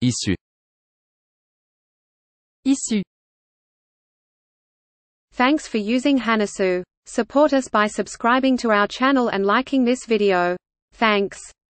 Issu. Issu. Thanks for using Hanasu. Support us by subscribing to our channel and liking this video. Thanks.